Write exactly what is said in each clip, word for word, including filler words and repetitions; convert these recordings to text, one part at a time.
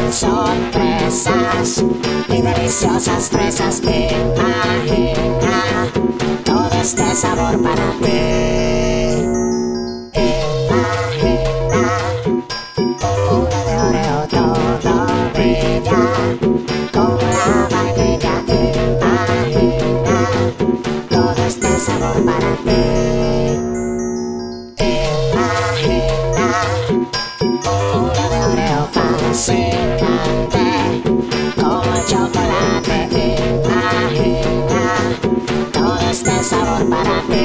con sorpresas y deliciosas fresas. Imagina todo este sabor para ti. Imagina un mundo de Oreo, todo brilla como la vainilla. Imagina todo este sabor para ti. Imagina un mundo de Oreo fascinante como el chocolate. Imagina todo este sabor para ti.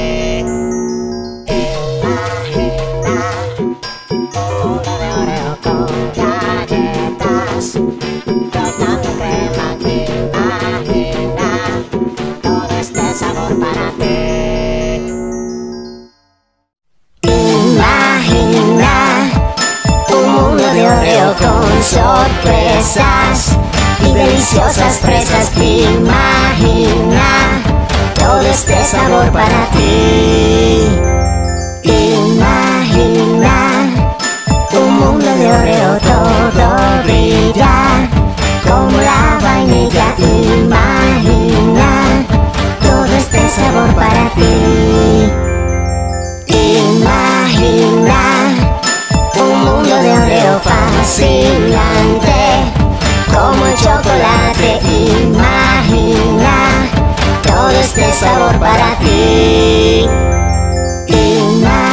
Imagina un mundo de Oreo con galletas flotando crema. Imagina todo este sabor para ti. Imagina un mundo de Oreo con sorpresas y deliciosas fresas. Imagina todo este sabor para ti. Imagina un mundo de Oreo, todo brilla como la vainilla. Imagina todo este sabor para ti. Imagina un mundo de Oreo fascinante como el chocolate. Imagina todo este sabor para ti. Imagina